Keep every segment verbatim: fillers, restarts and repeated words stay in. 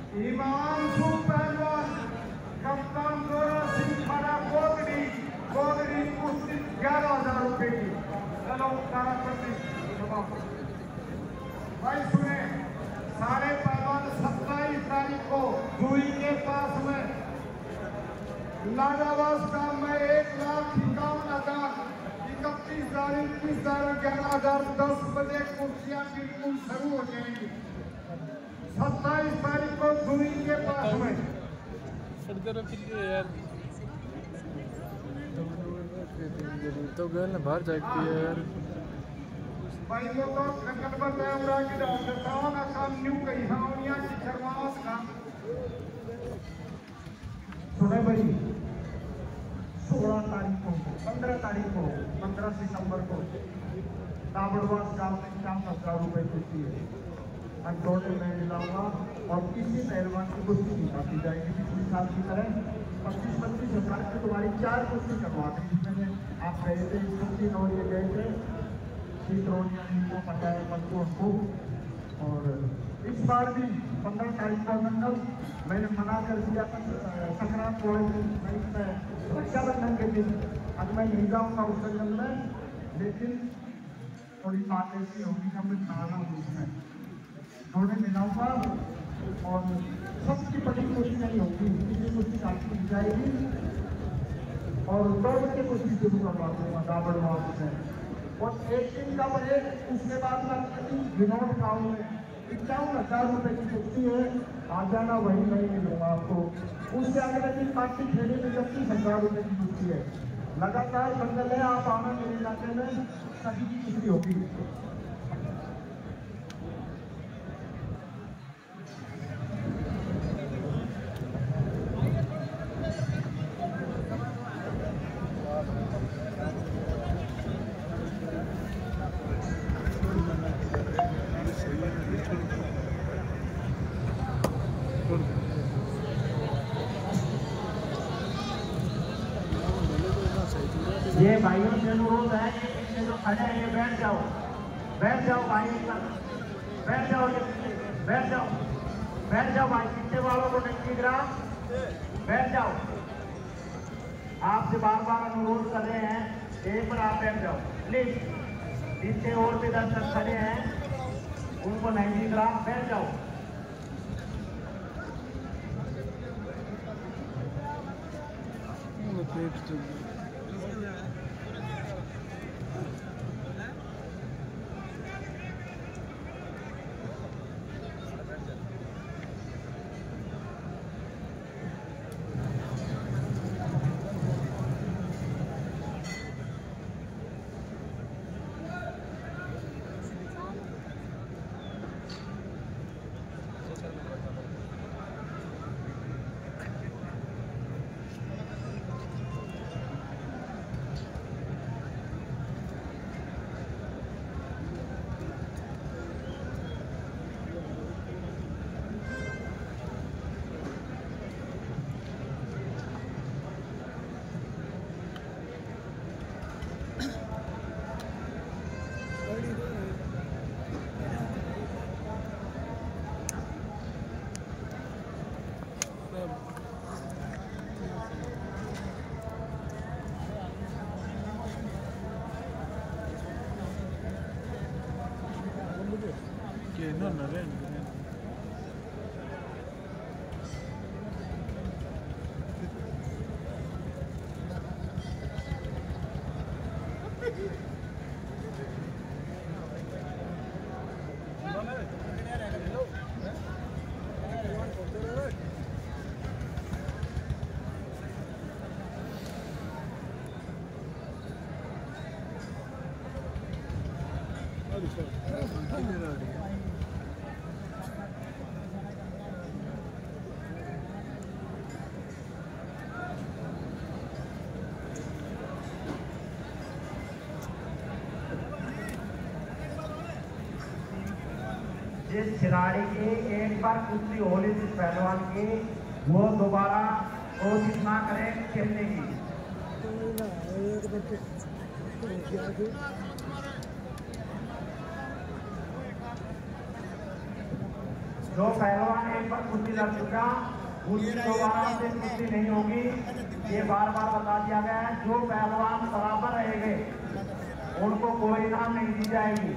हिमांशु पहलवान कप्तान गौरव सिंह खड़ा गोगरी गोगरी कुश्ती ग्यारह हजार रुपए की। चलो तारा भाई सुने, सारे पहलवान सत्ताईस तारीख को जुई के पास में लाडावास गांव में एक लाख इक्यावन हजार इकतीस हजार इक्कीस हजार ग्यारह हजार दस बजे कुर्सियां बिल्कुल शुरू हो जाएंगी। सत्ताईस तारीख को जुई के पास में तो गर्ल बाहर जाती है यार भाई वो तो कंकड़ कैमरा की डालता का काम न्यू कही हावनिया की शर्मावत का सुने भाई। सोलह तारीख को पंद्रह तारीख को पंद्रह सितंबर को दाबड़वास गांव में पचास हजार रुपए देती है। अंदोड़े में मिलाऊंगा और किसी पहलवान की कुश्ती नहीं काटी जाएगी पिछले साल की तरह। पच्चीस पच्चीस हजार की तुम्हारी चार कुश्ती करवा दी जिसमें आप गए थे कुश्ती नौ ये गए थे को पटाया पत्तों को। और इस बार भी पंद्रह तारीख का मंडल मैंने मना कर दिया था संक्रांत में रक्षाबंधन के दिन। अब मैं नहीं जाऊँगा उस जंगल में, लेकिन थोड़ी बात ऐसी होगी कि मैं खाना है थोड़े मिलाऊंगा और सबकी बड़ी कोशिश नहीं होगी, किसी कुश्ती काटी दी जाएगी और दौड़ के कुश्ती शुरू करवा दूंगा दाबड़वास से। और एक दिन का ब्रेक, उसके बाद मैं विनोद गाँव में इक्यावन हजार रुपये की कुश्ती है, आ जाना वही नहीं मिलूंगा आपको। उससे अगले दिन पार्टी खेली में इकतीस हजार रुपये की कुश्ती है। लगातार बंदल है, आप आना मेरे इलाके में सभी की कुश्ती होगी। ये भाइयों से अनुरोध है कि पीछे जो खड़े हैं ये बैठ जाओ, बैठ जाओ भाई, बैठ जाओ बैठ जाओ बैठ जाओ भाई, पीछे वालों को नहीं दिख रहा, बैठ जाओ। आपसे बार बार अनुरोध कर रहे हैं, एक बार आप बैठ जाओ प्लीज। पीछे और भी दर्शक खड़े हैं, उनको नहीं दिख रहा, बैठ जाओ। Que no, no ven. जिस खिलाड़ी की एक बार कुश्ती हो रही थी पहलवान की, वो दोबारा कोशिश ना करें खेलने की। जो पहलवान एक बार कुर्सी लड़ चुका उसकी दोबारा से कुर्सी नहीं होगी, ये बार बार बता दिया गया है। जो पहलवान बराबर रहेंगे उनको कोई इनाम नहीं दी जाएगी।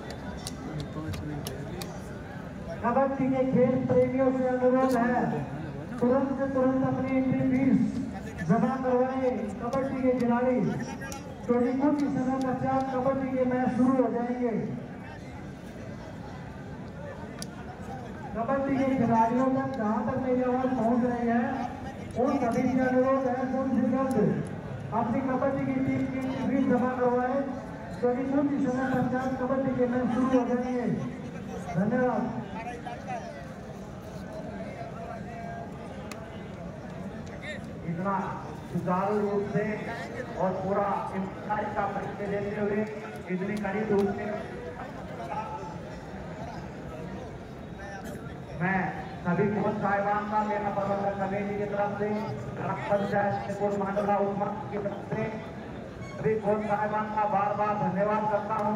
कबड्डी के खेल प्रेमियों से अनुरोध है, तुरंत से तुरंत अपनी एंट्री फीस जमा करवाए कबड्डी के खिलाड़ी, क्योंकि कुछ समय पश्चात कबड्डी के मैच शुरू हो जाएंगे। कबड्डी के खिलाड़ियों तक जहां तक मेरी आवाज पहुंच रही है उन सभी से अनुरोध है तुरंत अपनी कबड्डी की टीम की फीस जमा करवाए, क्योंकि कुछ समय पश्चात कबड्डी के मैच शुरू हो जाएंगे। धन्यवाद। इतना सुचारू रूप से और पूरा इम्तिहान का परिचय देते हुए इतनी कड़ी रूप से मैं सभी कोच साहिबान का मेला प्रबंधन कमेटी की तरफ से ग्राम पंचायत कोच मंडला उपमा की तरफ से सभी कोच साहिबान का बार बार धन्यवाद करता हूँ।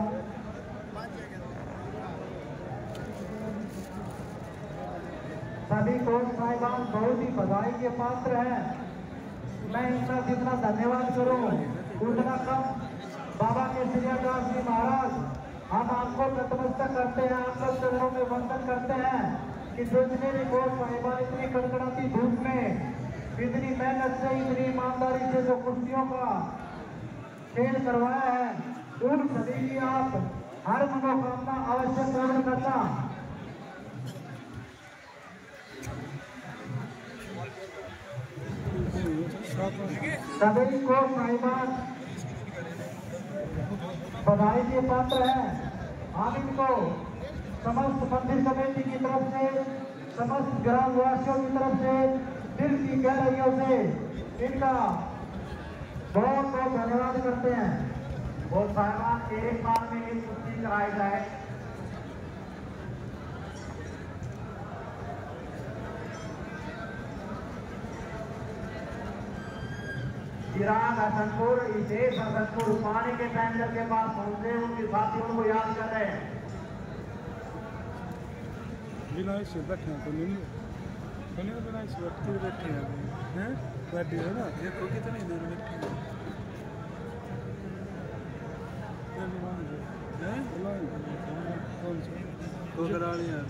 सभी कोच साहिबान बहुत ही बधाई के पात्र हैं। मैं इनका जितना धन्यवाद करूं उतना कम। बाबा केसरिया दास जी महाराज, हम आपको नतमस्तक करते हैं, आपको चरणों में वंदन करते हैं कि जो इतने भी कोच साहिबान इतनी कड़कड़ाती धूप में इतनी मेहनत से इतनी ईमानदारी से जो कुर्सियों का खेल करवाया है, उन सभी की आप हर मनोकामना अवश्य पूर्ण करना। सभी को साहिबान बधाई के पात्र है। हम इनको समस्त मंदिर कमेटी की तरफ से, समस्त ग्रामवासियों की तरफ से दिल की गहराइयों से इनका बहुत बहुत धन्यवाद करते हैं। और साहिबान एक बार में एक कुर्सी कराई जाए। चिराग हसनपुर, इसे हसनपुर पानी के टैंकर के पास पहुंचे, उनके साथियों को याद कर रहे हैं। बिना इसे बैठे हैं तो नहीं तो नहीं बिना इसे बैठे बैठे हैं हैं बैठे है ना, ये को कितनी देर बैठे हैं हैं कौन सा वो कराली है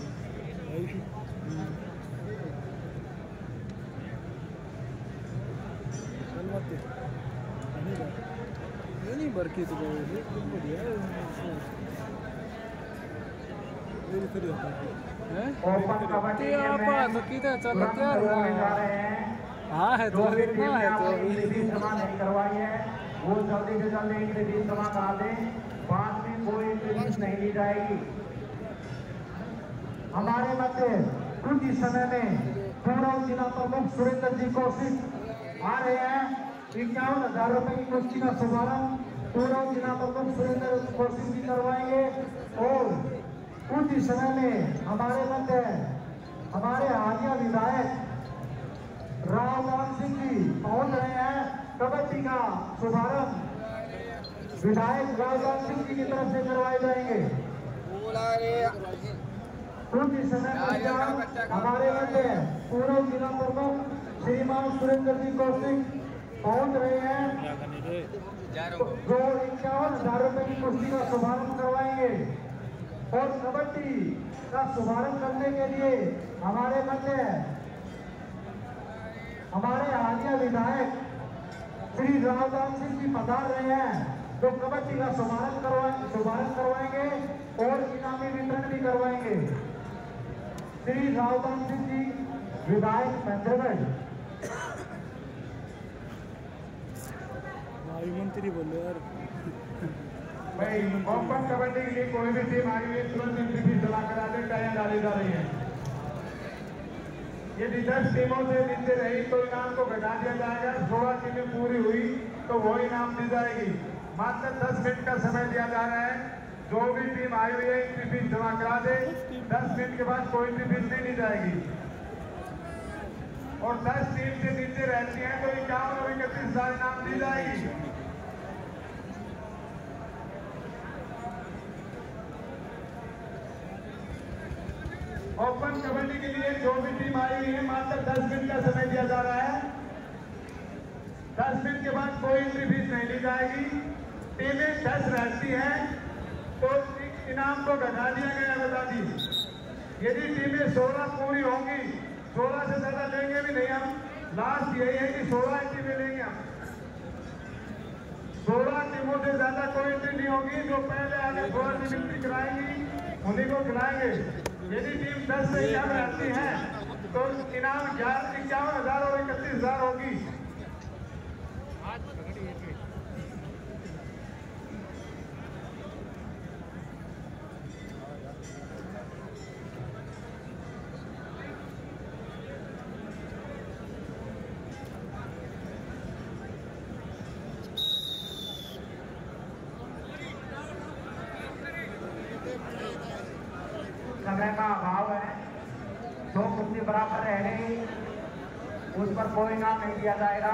ये नहीं बरकी तो बढ़िया ओपन कबड्डी हाँ है तो नहीं करवाई है वो जल्दी से जल्दी एंट्री फीस जमा करा दें, बाद में कोई एंट्री फीस नहीं ली जाएगी। हमारे मध्य कुछ ही समय में पूर्व जिला प्रमुख सुरेंद्र जी कौशिक आ रहे हैं। इक्यावन हजार रुपए की कुर्सी का शुभारंभ पूर्व जिला प्रमुख सुरेंद्र कौशिक जी करवाएंगे। और कुछ ही समय में हमारे मध्य हमारे हालिया विधायक रामलाल सिंह जी पहुंच रहे हैं। कबड्डी का शुभारंभ विधायक रामलाल सिंह जी की तरफ से करवाए जाएंगे। कुछ ही समय पश्चात हमारे मध्य पूर्व जिला प्रमुख श्रीमान सुरेंद्र जी कौशिक पहुंच रहे हैं, जो इक्यावन हजार रुपए की कुर्सी का शुभारंभ करवाएंगे। और कबड्डी का शुभारंभ करने के लिए हमारे मध्य हमारे हालिया विधायक श्री रामलाल सिंह जी पधार रहे हैं, जो कबड्डी का शुभारंभ करवाएंगे शुभारंभ करवाएंगे और इनामी वितरण भी करवाएंगे। श्री रामलाल सिंह जी विधायक पंचगढ़। मंत्री बोलो यार भाई ओपन कबड्डी के लिए कोई भी टीम आई हुई तुरंत एंट्री फीस जमा करा दे, टाइम डाली जा रही है। यदि दस टीमों से नीचे रही तो इनाम को घटा दिया जाएगा, सोलह टीमें पूरी हुई तो वो इनाम दी जाएगी। मात्र दस मिनट का समय दिया जा रहा है, जो भी टीम आई हुई है एंट्री फीस जमा करा दे। दस मिनट के बाद कोई एंट्री फीस नहीं दी जाएगी। और दस टीम से नीचे रहती है तो इक्यावन और इकतीस हजार इनाम दी जाएगी। ओपन कबड्डी के लिए जो भी टीम आई हुई है मात्र दस मिनट का समय दिया जा रहा है। दस मिनट के बाद कोई एंट्री फीस नहीं ली जाएगी। टीमें दस रहती हैं तो इनाम को घटा दिया गया है, बता दी। यदि टीमें सोलह पूरी होंगी, सोलह से ज्यादा लेंगे भी नहीं हम, लास्ट यही है कि सोलह टीमें लेंगे हम। सोलह टीमों से ज्यादा कोई एंट्री नहीं होगी। जो पहले आगे सोलह टीम एंट्री कराएंगी उन्हीं को खिलाएंगे। यदि टीम दस से कम रहती है तो इनाम ग्यारह इक्यावन हजार और इकतीस हजार होगी। समय का अभाव है, दो कुर्सी बराबर रह गई, उस पर कोई नाम नहीं दिया जाएगा।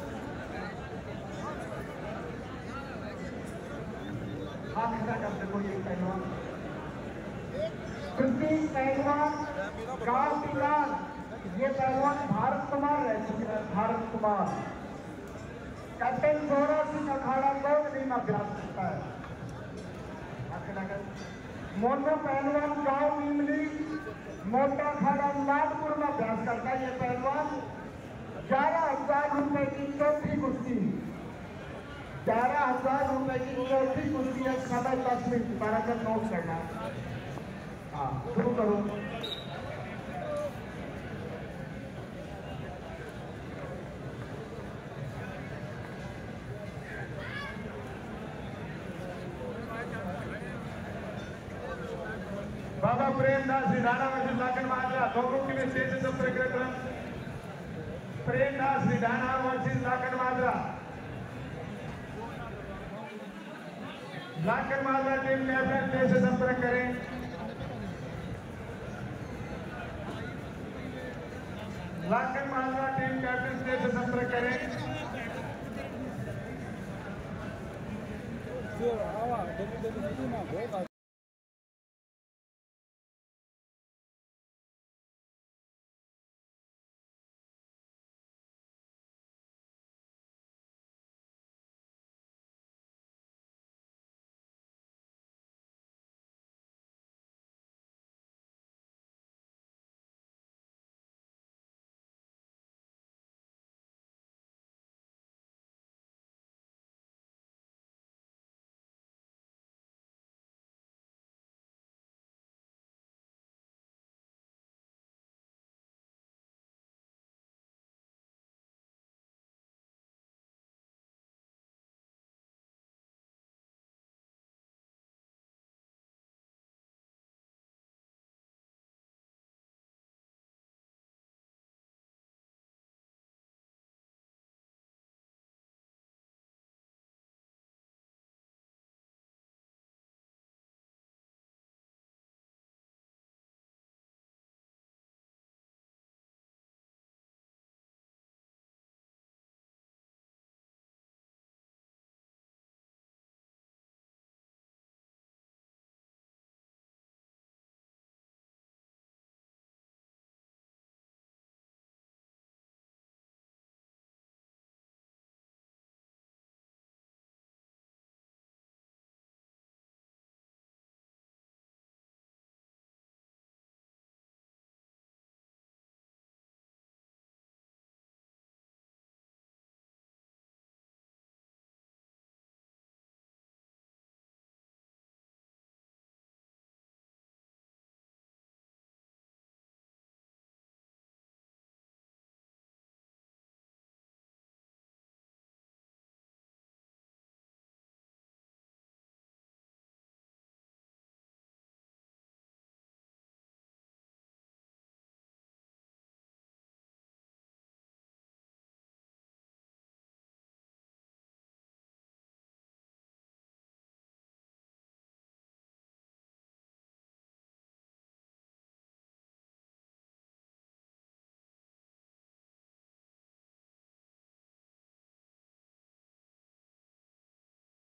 पहलवान कृति पहलवान गांव पिलान, ये पहलवान भारत कुमार रह चुके हैं। भारत कुमार कैप्टन गौरव सिंह अखाड़ा को नहीं अभ्यास करता है। मोनो पहलवान गांव नीमली मोटा खाड़ा नागपुर में अभ्यास करता है। ये पहलवान ग्यारह हजार रुपए की चौथी कुश्ती, ग्यारह हजार रुपए की चौथी कुश्ती है। समय दस मिनट बारह का नोट करना। हाँ शुरू करो। बाबा प्रेमदास जी राणा वर्सेस लाखन माजरा, दोनों टीमें स्टेज से संपर्क कर। प्रेमदास जी राणा वर्सेस लाखन माजरा, लाखन माजरा टीम में अपने स्टेज से संपर्क करें। Lakhan Majra team captain stage से संपर्क करें। जो आवा डब्ल्यू डब्ल्यू ना होगा।